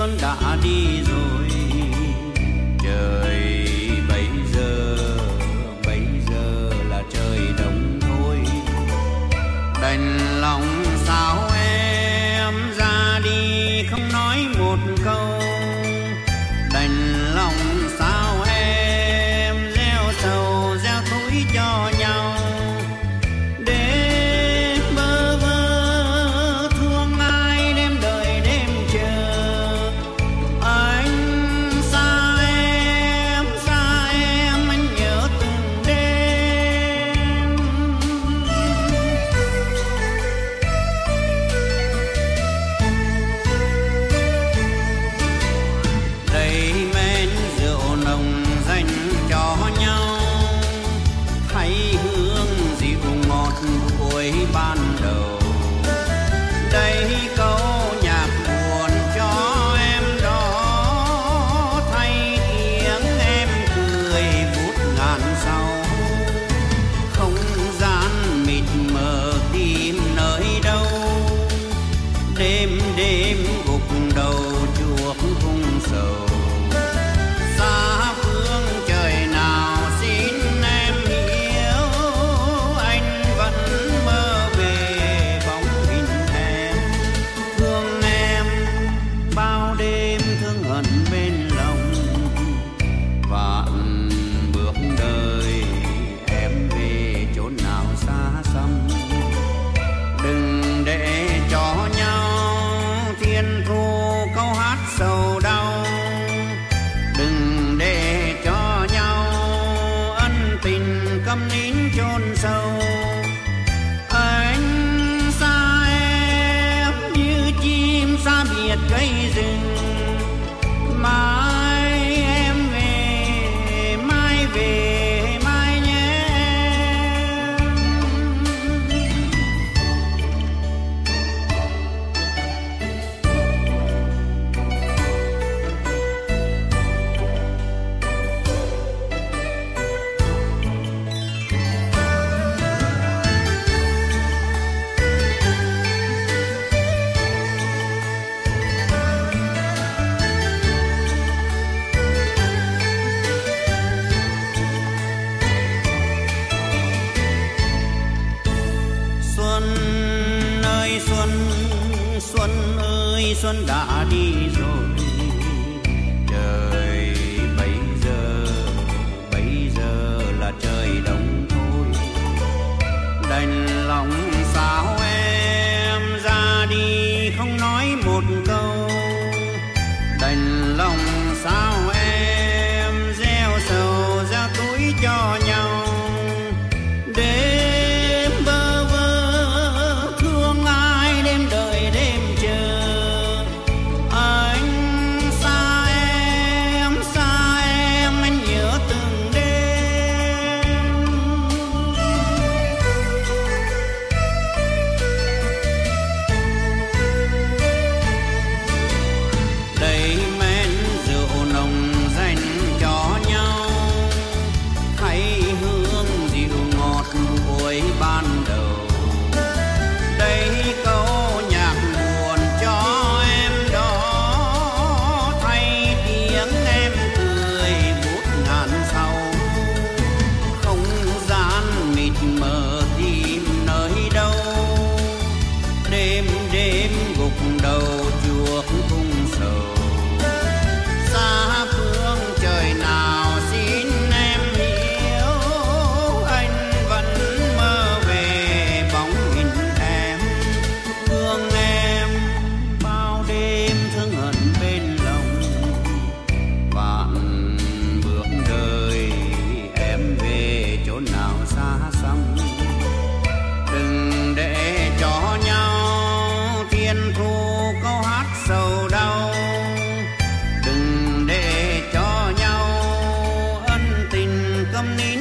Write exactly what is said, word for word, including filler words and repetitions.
xuân đã đi rồi. Trời bây giờ, bây giờ là trời đông thôi. Đành lòng sao em ra đi không nói một câu. Đành lòng sao em gieo sầu gieo thối cho nhau. Đêm bơ vơ thương ai đêm đợi đêm chờ. Anh xa em xa em anh nhớ từng đêm. Đây men rượu nồng dành cho nhau, thấy hương dịu ngọt cuối ban đầu. Đây câu nhạc buồn cho em đó, thay tiếng em cười vút ngàn sau. Không gian mịt mờ tìm nơi đâu, đêm đêm gục đầu chuộc cung sầu. Xa phương trời nào xin em hiểu, anh vẫn mơ về bóng hình em. Thương em bao đêm thương hận bên lòng, vạn bước đời em về chốn nào xa xăm. Đừng để cho nhau thiên thu câu hát sầu đau. Đừng để cho nhau ân tình câm nín chôn sâu. Anh xa em như chim xa biệt cây rừng. Mai em về, mai về, mai nhé. Xuân ơi xuân, xuân ơi xuân đã đi rồi. Trời bây giờ, bây giờ là trời đông thôi. Đành lòng sao em ra đi không nói một câu. Đành lòng sao em gieo sầu gieo túi cho nhau. Đêm bơ vơ thương ai đêm đợi đêm chờ. Anh xa em xa em anh nhớ từng đêm. Đây men rượu nồng dành cho nhau, thấy hương dịu ngọt cuối ban đầu. Đây câu nhạc buồn cho em đó, thay tiếng em cười vút ngàn sau. Không gian mịt mờ tìm nơi đâu, đêm đêm gục đầu chuộc cung sầu. Xa phương trời nào xin em hiểu, anh vẫn mơ về bóng hình em. Thương em bao đêm thương hận bên lòng, vạn bước đời em về chốn nào xa xăm. Đừng để cho nhau thiên thu câu hát sầu đau. Đừng để cho nhau ân tình câm nín